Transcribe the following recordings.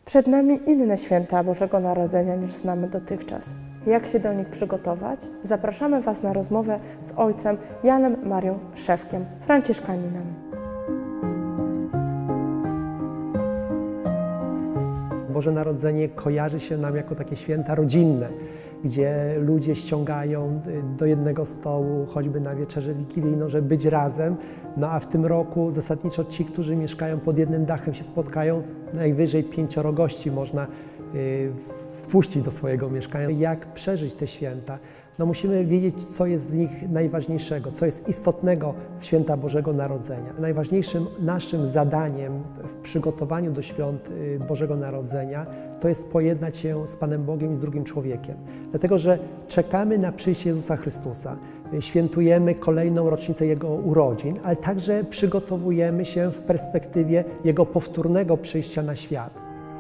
Przed nami inne święta Bożego Narodzenia niż znamy dotychczas. Jak się do nich przygotować? Zapraszamy Was na rozmowę z ojcem Janem Marią Szewkiem, franciszkaninem. Boże Narodzenie kojarzy się nam jako takie święta rodzinne, gdzie ludzie ściągają do jednego stołu, choćby na wieczerzę wigilijną, żeby być razem. No a w tym roku zasadniczo ci, którzy mieszkają pod jednym dachem, się spotkają. Najwyżej 5 gości można wpuścić do swojego mieszkania. Jak przeżyć te święta? No musimy wiedzieć, co jest w nich najważniejszego, co jest istotnego w święta Bożego Narodzenia. Najważniejszym naszym zadaniem w przygotowaniu do świąt Bożego Narodzenia to jest pojednać się z Panem Bogiem i z drugim człowiekiem. Dlatego, że czekamy na przyjście Jezusa Chrystusa. Świętujemy kolejną rocznicę Jego urodzin, ale także przygotowujemy się w perspektywie Jego powtórnego przyjścia na świat.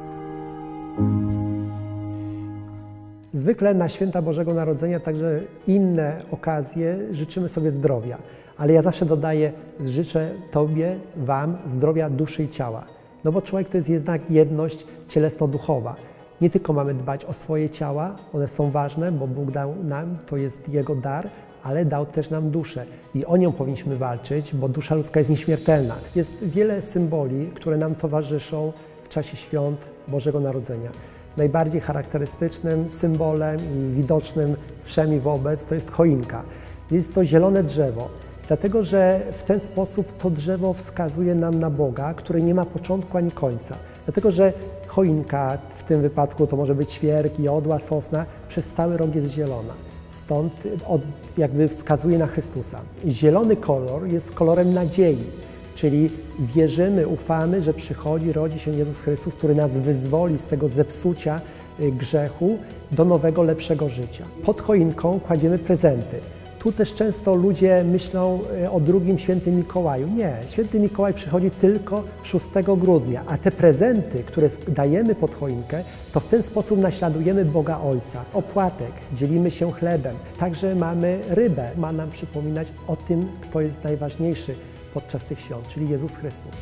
Zwykle na święta Bożego Narodzenia, także inne okazje, życzymy sobie zdrowia. Ale ja zawsze dodaję, życzę Tobie, Wam zdrowia duszy i ciała. No bo człowiek to jest jednak jedność cielesno-duchowa. Nie tylko mamy dbać o swoje ciała, one są ważne, bo Bóg dał nam, to jest Jego dar, ale dał też nam duszę i o nią powinniśmy walczyć, bo dusza ludzka jest nieśmiertelna. Jest wiele symboli, które nam towarzyszą w czasie świąt Bożego Narodzenia. Najbardziej charakterystycznym symbolem i widocznym wszem i wobec to jest choinka. Jest to zielone drzewo, dlatego że w ten sposób to drzewo wskazuje nam na Boga, który nie ma początku ani końca. Dlatego że choinka, w tym wypadku to może być świerk, jodła, sosna, przez cały rok jest zielona. Stąd jakby wskazuje na Chrystusa. Zielony kolor jest kolorem nadziei, czyli wierzymy, ufamy, że przychodzi, rodzi się Jezus Chrystus, który nas wyzwoli z tego zepsucia grzechu do nowego, lepszego życia. Pod choinką kładziemy prezenty. Tu też często ludzie myślą o drugim Świętym Mikołaju. Nie, Święty Mikołaj przychodzi tylko 6 grudnia, a te prezenty, które dajemy pod choinkę, to w ten sposób naśladujemy Boga Ojca. Opłatek, dzielimy się chlebem, także mamy rybę. Ma nam przypominać o tym, kto jest najważniejszy podczas tych świąt, czyli Jezus Chrystus.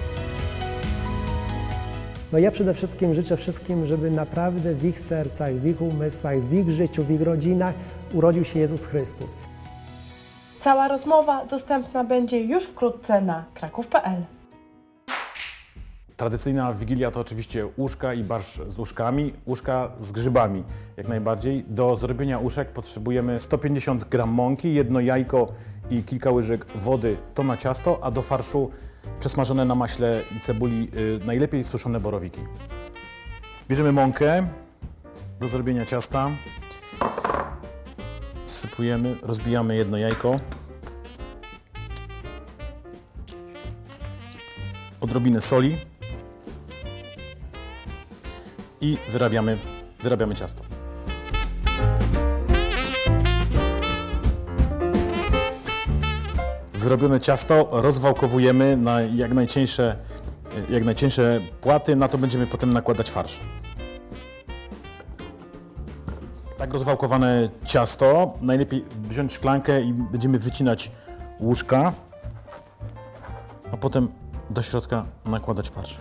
No ja przede wszystkim życzę wszystkim, żeby naprawdę w ich sercach, w ich umysłach, w ich życiu, w ich rodzinach urodził się Jezus Chrystus. Cała rozmowa dostępna będzie już wkrótce na kraków.pl. Tradycyjna Wigilia to oczywiście uszka i barszcz z uszkami, uszka z grzybami jak najbardziej. Do zrobienia uszek potrzebujemy 150 g mąki, jedno jajko i kilka łyżek wody, to na ciasto, a do farszu przesmażone na maśle i cebuli najlepiej suszone borowiki. Bierzemy mąkę do zrobienia ciasta, sypujemy, rozbijamy jedno jajko, odrobinę soli i wyrabiamy ciasto. Wyrobione ciasto rozwałkowujemy na jak najcieńsze płaty, na to będziemy potem nakładać farsz. Tak rozwałkowane ciasto, najlepiej wziąć szklankę i będziemy wycinać łóżka, a potem do środka nakładać farsz.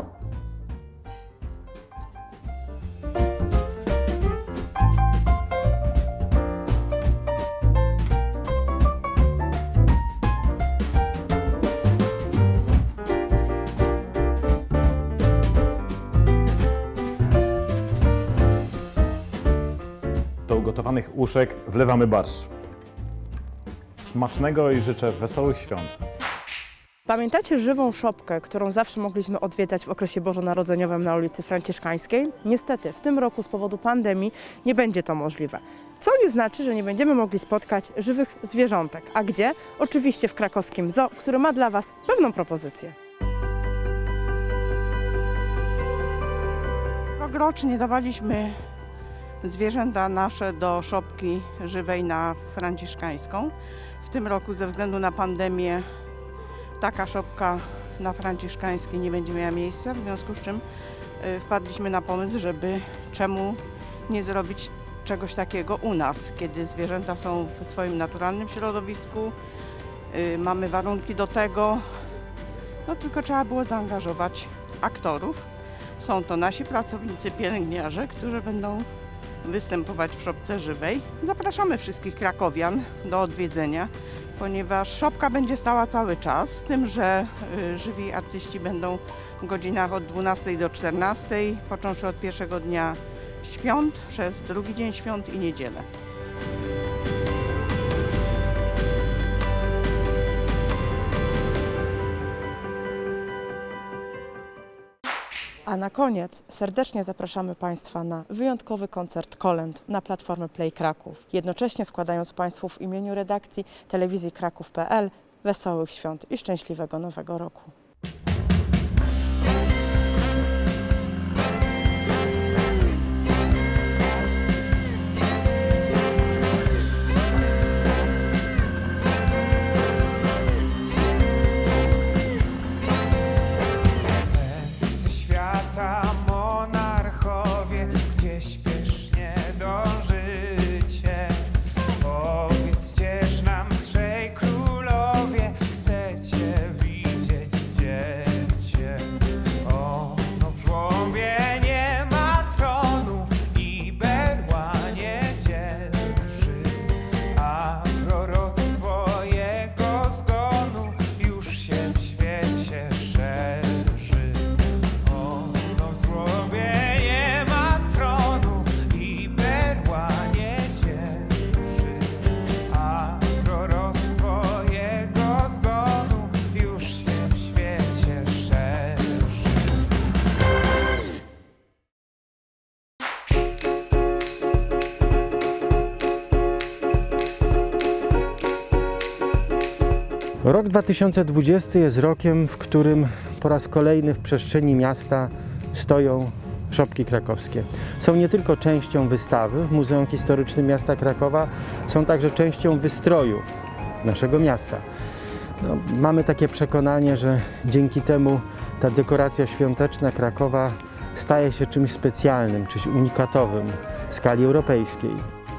Do ugotowanych uszek wlewamy barszcz. Smacznego i życzę wesołych świąt. Pamiętacie żywą szopkę, którą zawsze mogliśmy odwiedzać w okresie bożonarodzeniowym na ulicy Franciszkańskiej? Niestety w tym roku z powodu pandemii nie będzie to możliwe. Co nie znaczy, że nie będziemy mogli spotkać żywych zwierzątek. A gdzie? Oczywiście w krakowskim zoo, który ma dla Was pewną propozycję. Rokrocznie dawaliśmy zwierzęta nasze do szopki żywej na Franciszkańską. W tym roku ze względu na pandemię taka szopka na Franciszkańskiej nie będzie miała miejsca, w związku z czym wpadliśmy na pomysł, żeby czemu nie zrobić czegoś takiego u nas, kiedy zwierzęta są w swoim naturalnym środowisku, mamy warunki do tego, no tylko trzeba było zaangażować aktorów. Są to nasi pracownicy pielęgniarze, którzy będą występować w szopce żywej. Zapraszamy wszystkich krakowian do odwiedzenia, ponieważ szopka będzie stała cały czas, z tym, że żywi artyści będą w godzinach od 12 do 14, począwszy od pierwszego dnia świąt, przez drugi dzień świąt i niedzielę. A na koniec serdecznie zapraszamy Państwa na wyjątkowy koncert kolęd na platformę Play Kraków. Jednocześnie składając Państwu w imieniu redakcji telewizji Kraków.pl wesołych świąt i szczęśliwego Nowego Roku. Rok 2020 jest rokiem, w którym po raz kolejny w przestrzeni miasta stoją szopki krakowskie. Są nie tylko częścią wystawy w Muzeum Historycznym Miasta Krakowa, są także częścią wystroju naszego miasta. Mamy takie przekonanie, że dzięki temu ta dekoracja świąteczna Krakowa staje się czymś specjalnym, czymś unikatowym w skali europejskiej.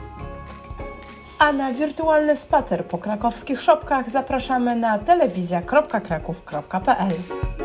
A na wirtualny spacer po krakowskich szopkach zapraszamy na telewizja.kraków.pl.